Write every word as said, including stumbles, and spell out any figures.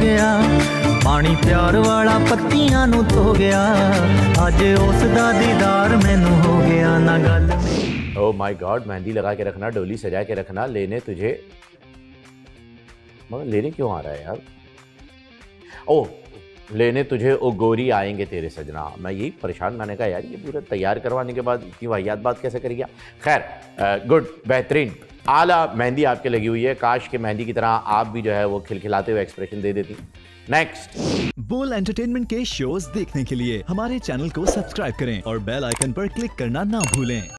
गया, पानी प्यार वाला पत्तियां नू धो गया, अज उस दा दीदार मैनू हो गया ना गल। ओह माय गॉड, मेहंदी लगा के रखना, डोली सजा के रखना, लेने तुझे, मगर लेने क्यों आ रहा है यार? ओह, लेने तुझे ओ गोरी आएंगे तेरे सजना। मैं यही परेशान, मैंने कहा यार ये पूरा तैयार करवाने के बाद इतनी वाहियात बात कैसे कर गया। खैर गुड, बेहतरीन, आला मेहंदी आपके लगी हुई है। काश के मेहंदी की तरह आप भी जो है वो खिलखिलाते हुए एक्सप्रेशन दे देती। नेक्स्ट, बोल एंटरटेनमेंट के शोज देखने के लिए हमारे चैनल को सब्सक्राइब करें और बेल आइकन पर क्लिक करना ना भूलें।